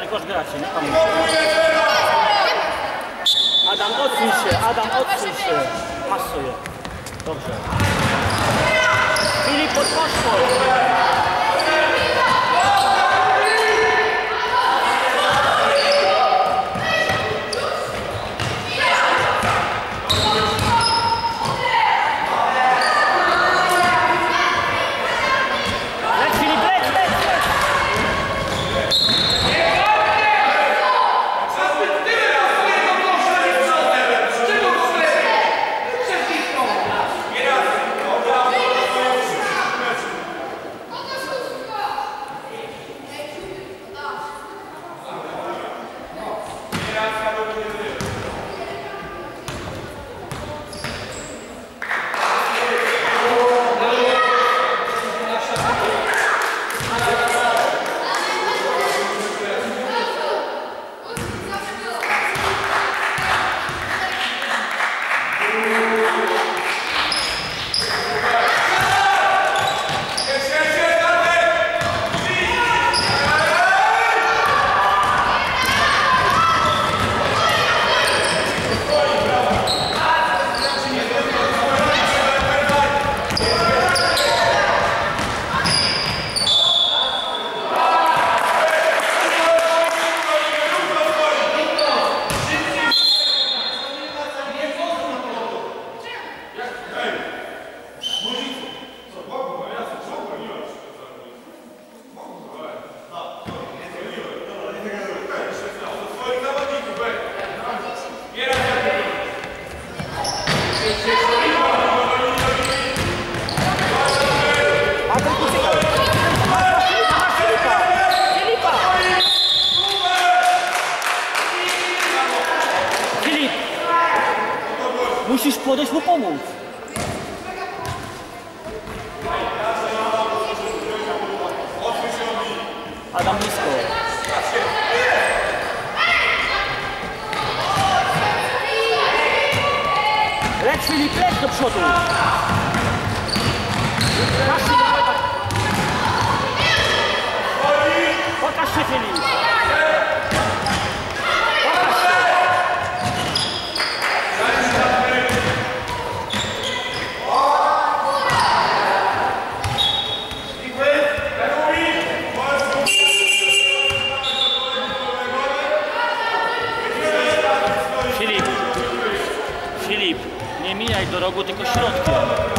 Tegoż gracie, nie pamiętajcie. Adam, odsuń się, Adam, odsuń się. Pasuje. Dobrze. Filip, pod paszport. Musisz podejść mu pomóc. Adam blisko. Leć Filip, leć do przodu. Pokaż się Filip. Filip, nie mijaj do rogu, tylko środkiem.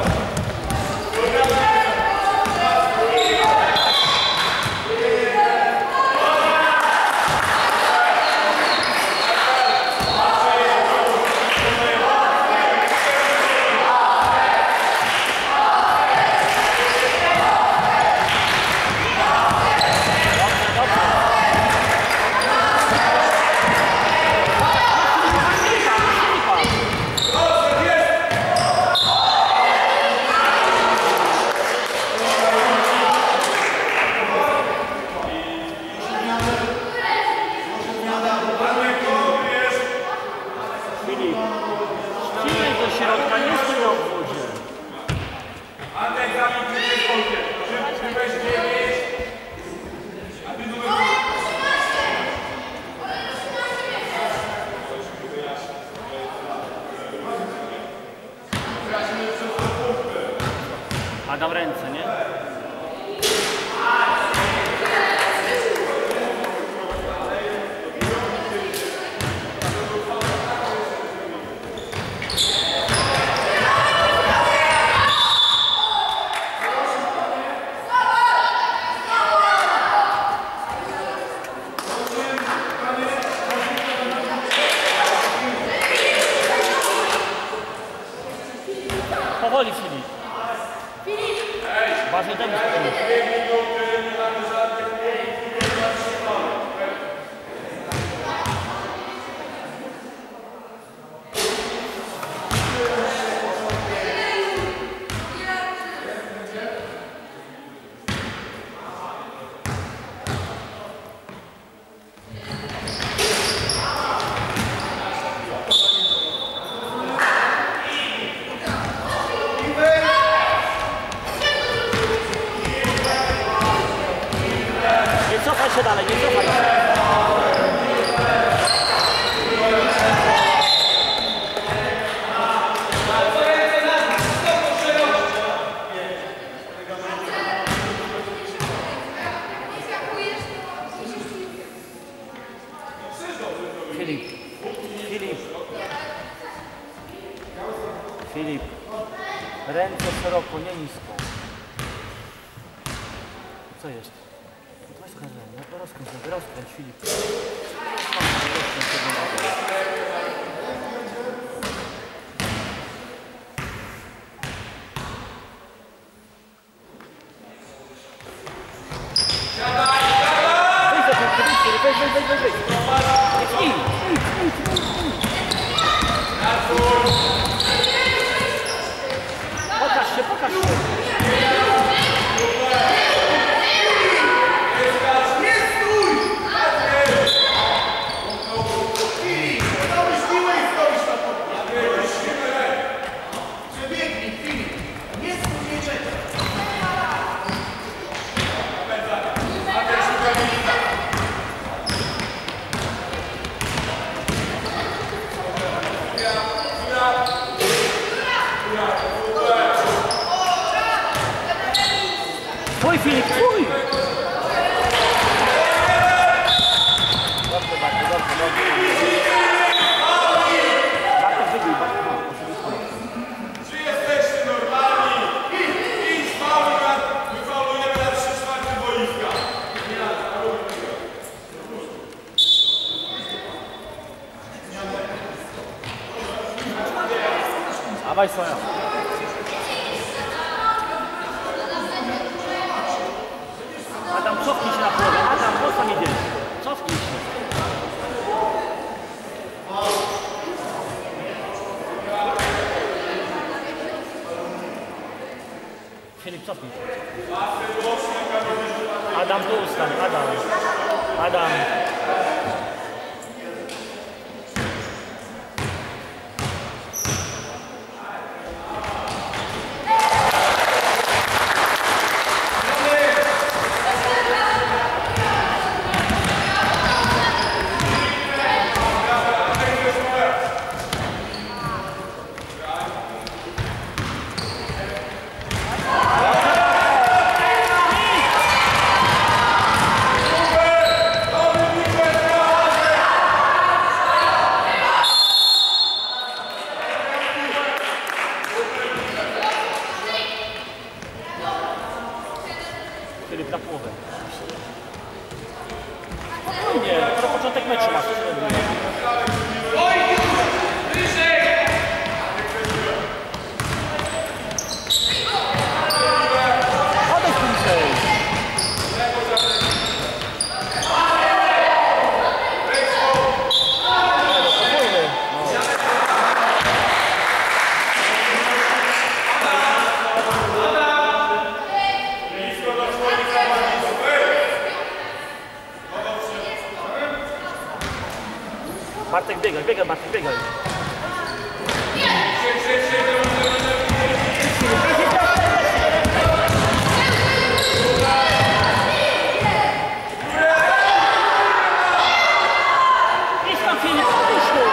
Adam ręce, nie? Powoli Filip. Ważny temat. Filip, ręce szeroko, nie nisko. Co jest? Rozkręć, Filip. Pokaż się. Twój Filip, twój! Dobrze, dobrze. Bartek wybił, Czy jesteście normalni? Idź wyfaulujemy na 3/4 boiska. Dawaj swoją. Adam, cofnij się na połowę. Adam, po co nie idziesz? Cofnij się. Filip, cofnij się. Adam, tu ustań. Adam. Filip, na połowę. Nie, to początek meczu masz. Odejdź bliżej. Bartek, biegaj, Bartek, biegaj. Idź tam, Filip, idź tu.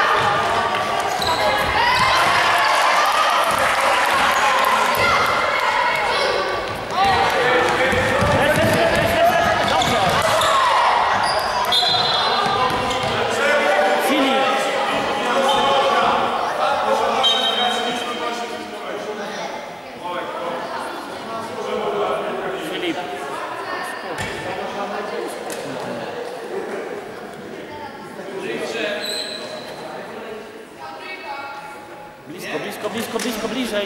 Blisko, bliżej.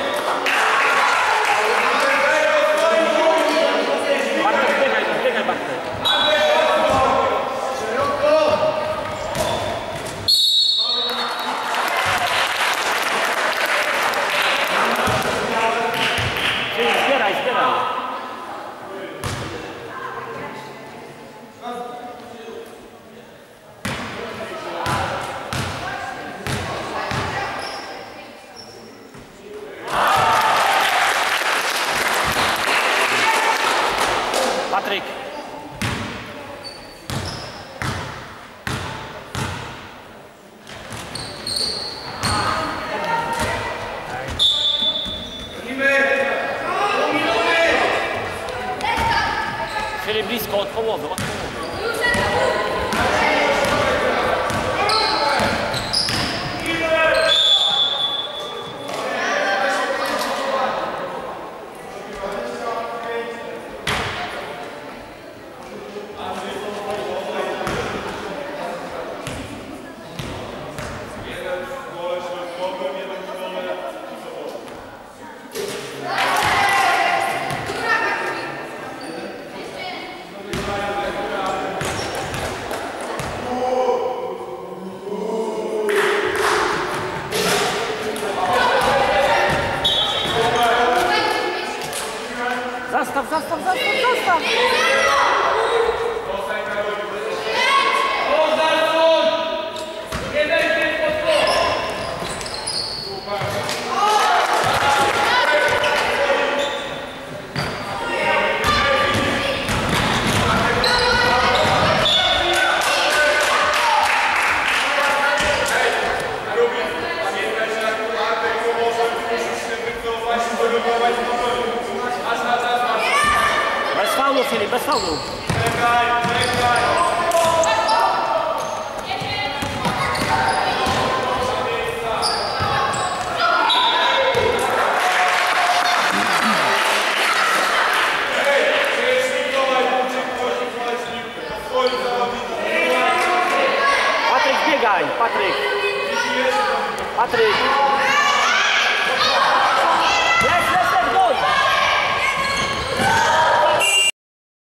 Bartek, biegaj, Bartek. Tylko od połowy, od połowy. Zastaw, zastaw, zastaw, zastaw! Bez faulu, Filip, bez faulu. Czekaj, czekaj! Patryk, biegaj, Patryk. Patryk. Jest, jest,